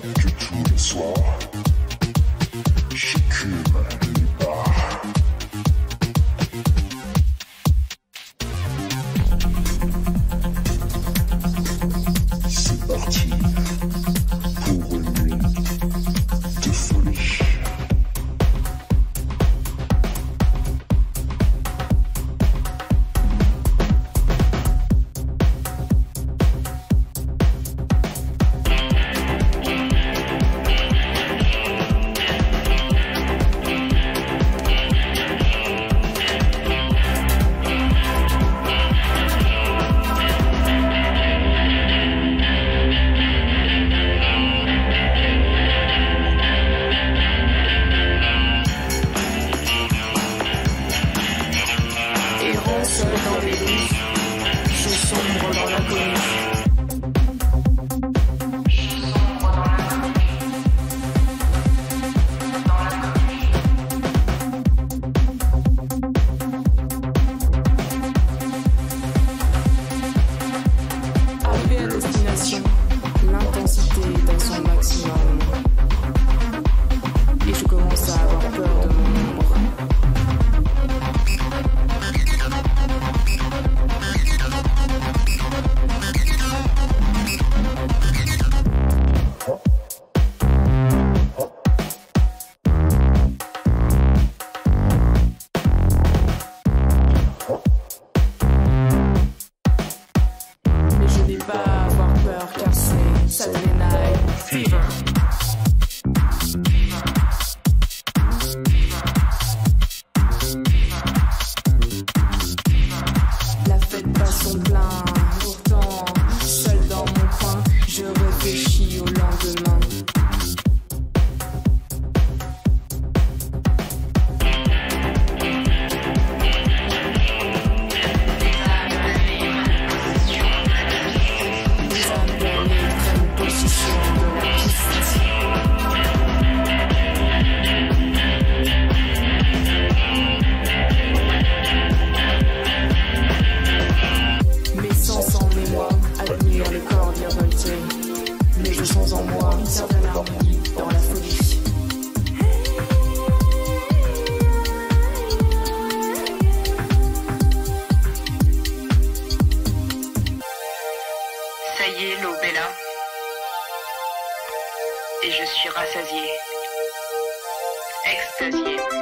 que tous les soirs, j'écume les bars. C'est parti pour une nuit de folie. Seul dans les rues, je sombre dans l'inconnu. Arrivé à destination, l'intensité est à son maximum. Et je commence à avoir peur de mon ombre. Pas avoir peur car c'est Saturday Night Fever. La fête passe son plein, pourtant seul dans mon coin, je réfléchis au lendemain. Admire les corps virevoltés, mais je sens en moi une certaine harmonie dans la folie. Ça y est, l'aube est là, et je suis rassasié, extasié.